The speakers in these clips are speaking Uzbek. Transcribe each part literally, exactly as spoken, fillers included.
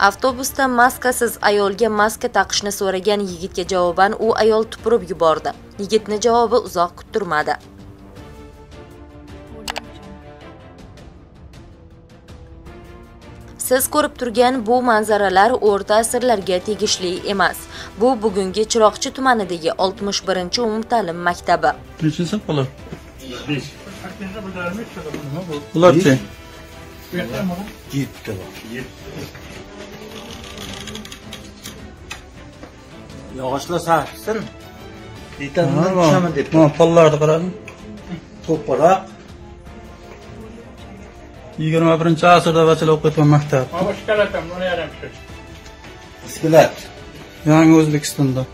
Avtobusda maskasiz ayolga maska taqishni so'ragan yigitga javoban u ayol tupurib yubordi. Yigitni javobi uzoq kuttirmadi. Siz ko'rib turgan bu manzaralar o'rta asrlarga tegishli emas. Bu bugungi Chiroqchi tumanidagi oltmish birinchi umumta'lim maktabi. Nechinchi qo'lar? Bularchi? yetti. Yog'ochlar sarxsin. Detandan tushaman deb. Mana pollarni qarang. To'ppoq. yigirma birinchi asrda bachaloq o'qiyotgan maktab. Mana shkalatam, buni yaram shu. Iskelet. Yangi O'zbekistonda.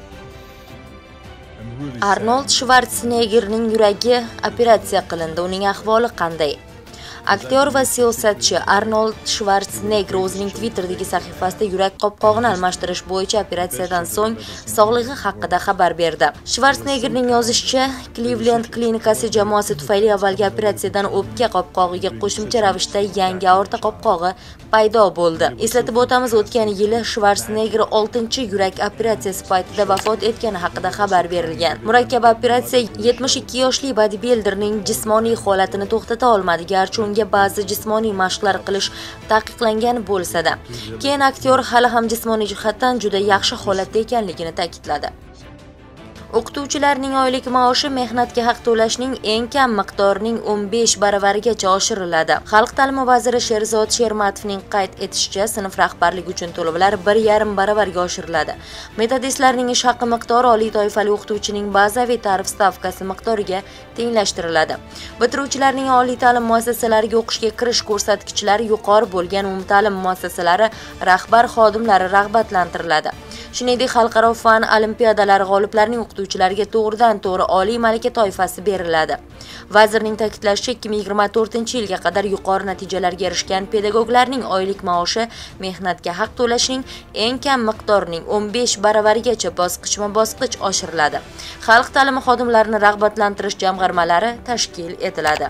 Arnold Shvartseneggerning yuragi operatsiya qilindi. Uning ahvoli qanday? Aktyor va siyosatchi Arnold Shvartsenegger o'zining Twitter'dagi sahifasida yurak qopqog'ini almashtirish bo'yicha operatsiyadan so'ng sog'lig'i haqida xabar berdi. Shvartseneggerning yozishicha, Cleveland klinikasi jamoasi tufayli avvalgi operatsiyadan o'pka qopqog'iga qo'shimcha ravishda yangi aorta qopqog'i paydo bo'ldi. Eslatib o'tamiz, o'tgan yili Shvartsenegger oltinchi yurak operatsiyasi paytida vafot etgani haqida xabar berilgan. Murakkab operatsiya yetmish ikki yoshli bodybuilderning jismoniy holatini to'xtata olmadi, garchi unga ba'zi jismoniy mashqlar qilish taqiqlangan bo'lsa-da. Keyin aktyor hali ham jismoniy jihatdan juda yaxshi holatda ekanligini ta'kidladi. O'qituvchilarning oylik maoshi mehnatga haq to'lashning eng kam miqdorining o'n besh baravarigacha oshiriladi. Xalq ta'limi vaziri Sherzod Shermatovning qayd etishicha, sinf rahbarligi uchun to'lovlar bir yarim baravarga oshiriladi. Metodistlarning ish haqi miqdori oliy toifali o'qituvchining bazaviy tarif stavkasi miqdoriga tenglashtiriladi. Bitiruvchilarning oliy ta'lim muassasalariga o'qishga kirish ko'rsatkichlari yuqori bo'lgan umumta'lim muassasalari rahbar xodimlari rag'batlantiriladi. Shuningdek, xalqaro fan olimpiadalari g'oliblarining o'qituvchilariga to'g'ridan-to'g'ri oliy malaka toifasi beriladi. Vazirning ta'kidlashicha, ikki ming yigirma to'rtinchi yilga qadar yuqori natijalarga erishgan pedagoglarning oylik maoshi mehnatga haq to'lashning eng kam miqdorining o'n besh baravarigacha bosqichma-bosqich oshiriladi. Xalq ta'limi xodimlarini rag'batlantirish jamg'armalari tashkil etiladi.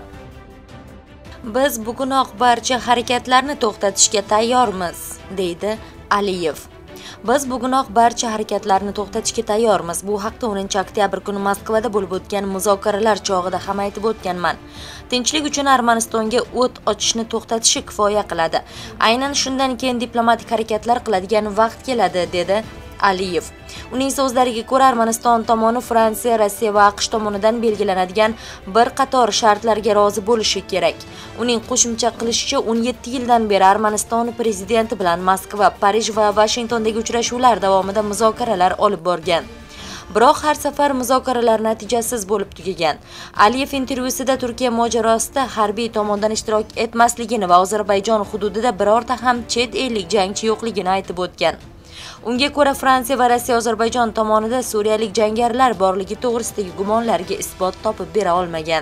Biz bugunoq barcha harakatlarni to'xtatishga tayyormiz, deydi Aliyev. Biz bugunoq barcha harakatlarni to'xtatishga tayyormiz. Bu haqda o'ninchi oktyabr kuni Moskvada bo'lib o'tgan muzokaralar chog'ida ham aytib o'tganman. Tinchlik uchun Armanistonga o't ochishni to'xtatishi kifoya qiladi. Aynan shundan keyin diplomatik harakatlar qiladigan vaqt keladi, dedi Aliyev. Uning so'zlariga ko'ra, Armaniston tomoni Fransiya, Rossiya va AQSh tomonidan belgilanadigan bir qator shartlarga rozi bo'lishi kerak. Uning qo'shimcha qilishicha, o'n yetti yildan beri Armaniston prezidenti bilan Moskva, Parij va Vashingtondagi uchrashuvlar davomida muzokaralar olib borgan. Biroq har safar muzokaralar natijasiz bo'lib tugagan. Aliyev intervyusida Turkiya mojarosida harbiy tomondan ishtirok etmasligini va Ozarbayjon hududida birorta ham chet ellik jangchi yo'qligini aytib o'tgan. Unga ko'ra, Fransiya va Rossiya Ozarbayjon tomonida suriyalik jangarilar borligi to'g'risidagi gumonlarga isbot topib bera olmagan.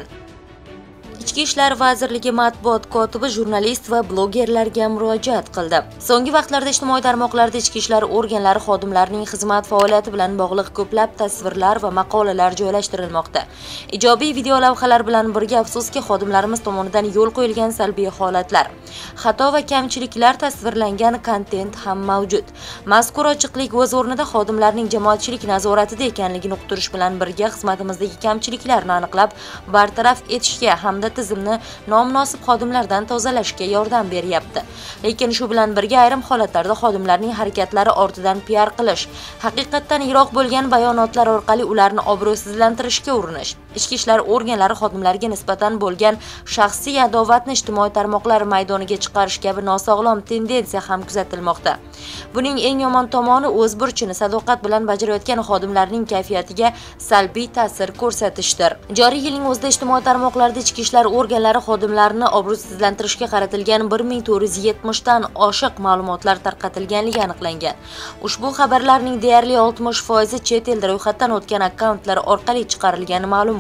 Ichki ishlar vazirligi matbuot kotibi jurnalist va blogerlarga murojaat qildi. So'nggi vaqtlarda ijtimoiy tarmoqlarda ichki ishlar organlari xodimlarining xizmat faoliyati bilan bog'liq ko'plab tasvirlar va maqolalar joylashtirilmoqda. Ijobiy video lavhalar bilan birga, afsuski, xodimlarimiz tomonidan yo'l qo'yilgan salbiy holatlar, xato va kamchiliklar tasvirlangan kontent ham mavjud. Mazkur ochiqlik o'z o'rnida xodimlarning jamoatchilik nazoratida ekanligini uqtirish bilan birga xizmatimizdagi kamchiliklarni aniqlab, bartaraf etishga hamda tizimni nomunosib xodimlardan tozalashga yordam beryapti. Lekin shu bilan birga ayrim holatlarda xodimlarning harakatlari ortidan P R qilish, haqiqatdan yiroq bo'lgan bayonotlar orqali ularni obro'sizlantirishga urinish, ichki ishlar organlari xodimlariga nisbatan bo'lgan shaxsiy adovatni ijtimoiy tarmoqlar maydoniga chiqarish kabi nosog'lom tendensiya ham kuzatilmoqda. Buning eng yomon tomoni o'z burchini sadoqat bilan bajarayotgan xodimlarning kayfiyatiga salbiy ta'sir ko'rsatishdir. Joriy yilning o'zida ijtimoiy tarmoqlarda ichki ishlar organlari xodimlarini obro'sizlantirishga qaratilgan bir ming to'rt yuz yetmish dan oshiq ma'lumotlar tarqatilganligi aniqlangan. Ushbu xabarlarning deyarli oltmish foizi chet elda ro'yxatdan o'tgan akkauntlar orqali chiqarilgani ma'lum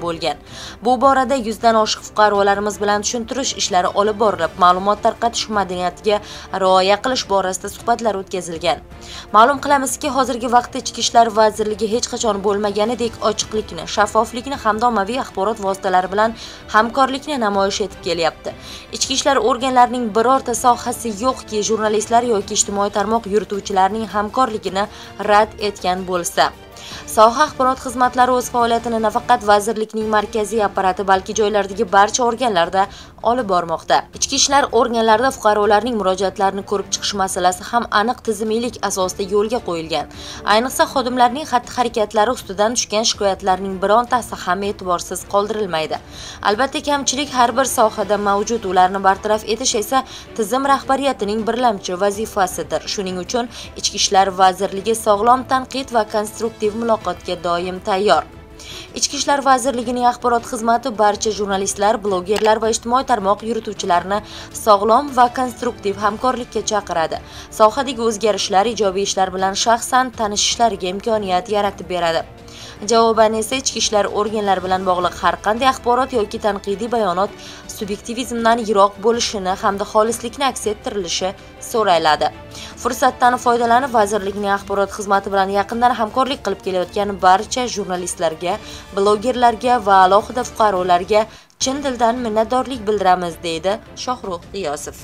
bo'lgan. Bu borada yuzdan oshiq fuqarolarimiz bilan tushuntirish ishlari olib borilib, ma'lumot tarqatish madaniyatiga rioya qilish borasida suhbatlar o'tkazilgan. Ma'lum qilamizki, hozirgi vaqtda Ichki ishlar vazirligi hech qachon bo'lmaganidek ochiqlikni, shaffoflikni hamda ommaviy axborot vositalari bilan hamkorlikni namoyish etib kelyapti. Ichki ishlar organlarining birorta sohasi yo'qki, jurnalistlar yoki ijtimoiy tarmoq yurituvchilarining hamkorligini rad etgan bo'lsa. Soha axborot xizmatlari o'z faoliyatini nafaqat vazirlikning markaziy apparati, balki joylardagi barcha organlarda olib bormoqda. Ichki ishlar organlarida fuqarolarning murojaatlarini ko'rib chiqish masalasi ham aniq tizimiylik asosida yo'lga qo'yilgan. Ayniqsa xodimlarning xatti-harakatlari ustidan tushgan shikoyatlarning birontasi ham e'tiborsiz qoldirilmaydi. Albatta, kamchilik har bir sohada mavjud, ularni bartaraf etish esa tizim rahbariyatining birlamchi vazifasidir. Shuning uchun Ichki ishlar vazirligi sog'lom tanqid va konstruktiv muloqotga doim tayyor. Ichki ishlar vazirligining axborot xizmati barcha jurnalistlar, blogerlar va ijtimoiy tarmoq yurituvchilarini sog'lom va konstruktiv hamkorlikka chaqiradi. Sohadagi o'zgarishlar, ijobiy ishlar bilan shaxsan tanishishlariga imkoniyat yaratib beradi. Javoban esa ichki ishlar organlari bilan bog'liq har qanday axborot yoki tanqidiy bayonot subyektivizmdan yiroq bo'lishini hamda xolislikni aks ettirilishi so'raladi. Fursatdan foydalanib vazirlikning axborot xizmati bilan yaqindan hamkorlik qilib kelayotgan barcha jurnalistlarga, blogerlarga va alohida fuqarolarga chin dildan minnatdorlik bildiramiz, deydi Shohrux G'iyosov.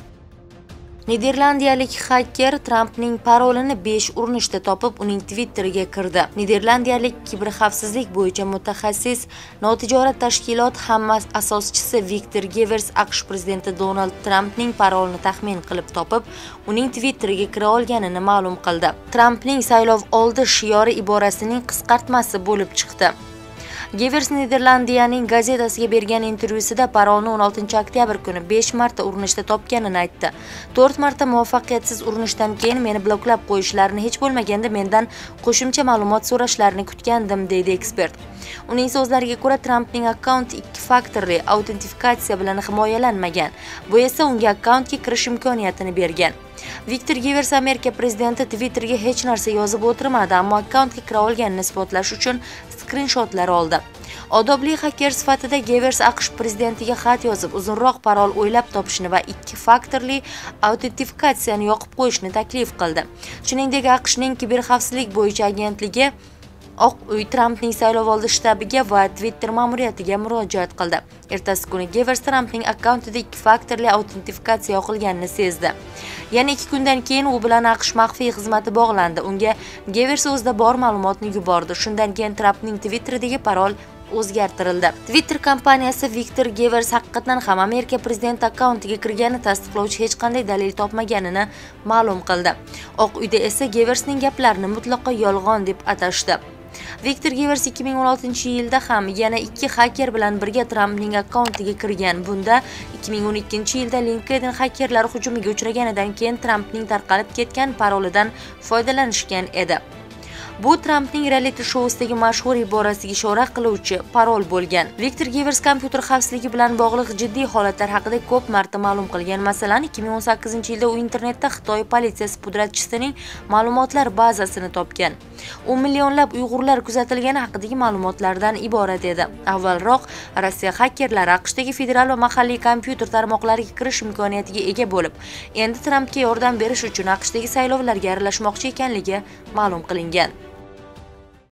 Niderlandiyalik xaker Trampning parolini besh urinishda topib, uning Twitteriga kirdi. Niderlandiyalik kiberxavfsizlik bo'yicha mutaxassis, notijorat tashkilot hamma asoschisi Viktor Gevers AQSh prezidenti Donald Trampning parolini taxmin qilib topib, uning Twitteriga kira olganini ma'lum qildi. Trampning saylov oldi shiori iborasining qisqartmasi bo'lib chiqdi. Gevers Niderlandiyaning gazetasiga bergan intervyusida parolni o'n oltinchi oktyabr kuni besh marta urinishda topganini aytdi. to'rt marta muvaffaqiyatsiz urinishdan keyin meni bloklab qo'yishlarini, hech bo'lmaganda mendan qo'shimcha ma'lumot so'rashlarini kutgandim, deydi ekspert. Uning so'zlariga ko'ra, Trampning akkaunti ikki faktorli autentifikatsiya bilan himoyalanmagan. Bu esa unga akkauntga kirish imkoniyatini bergan. Viktor Gevers Amerika prezidenti Twitterga hech narsa yozib o'tirmadi, ammo akkauntga kira olganini isbotlash uchun skrinshotlar oldi. Odobli xaker sifatida Gevers AQSh prezidentiga xat yozib, uzunroq parol o'ylab topishni va ikki faktorli autentifikatsiyani yoqib qo'yishni taklif qildi. Shuningdek, AQShning kiberxavfsizlik bo'yicha agentligi Oq uy Trampning saylovoldi shtabiga va Twitter ma'muriyatiga murojaat qildi. Ertasi kuni Gevers Trampning akkauntida ikki faktorli autentifikatsiya yoqilganini sezdi. Yana ikki kundan keyin u bilan AQSh maxfiy xizmati bog'landi. Unga Gevers o'zida bor ma'lumotni yubordi. Shundan keyin Trampning Twitteridagi parol o'zgartirildi. Twitter kompaniyasi Viktor Gevers haqiqatan ham Amerika prezidenti akkauntiga kirganini tasdiqlovchi hech qanday dalil topmaganini ma'lum qildi. Oq uyda esa Geversning gaplarini mutlaqo yolg'on deb atashdi. Viktor Gevers ikki ming o'n oltinchi yilda ham yana ikki xaker bilan birga Trampning akkauntiga kirgan. Bunda ikki ming o'n ikkinchi yilda LinkedIn xakerlar hujumiga uchraganidan keyin Trampning tarqalib ketgan parolidan foydalanishgan edi. Bu Trampning reality shousidagi mashhur iborasiga ishora qiluvchi parol bo'lgan. Viktor Gevers kompyuter xavfsizligi bilan bog'liq jiddiy holatlar haqida ko'p marta ma'lum qilgan. Masalan, ikki ming o'n sakkizinchi yilda u internetda Xitoy politsiyasi pudratchisining ma'lumotlar bazasini topgan. U millionlab Uyg'urlar kuzatilgani haqidagi ma'lumotlardan iborat edi. Avvalroq Rossiya xakerlari AQShdagi federal va mahalliy kompyuter tarmoqlariga kirish imkoniyatiga ega bo'lib, endi Trampga yordam berish uchun AQShdagi saylovlarga aralashmoqchi ekanligi ma'lum qilingan.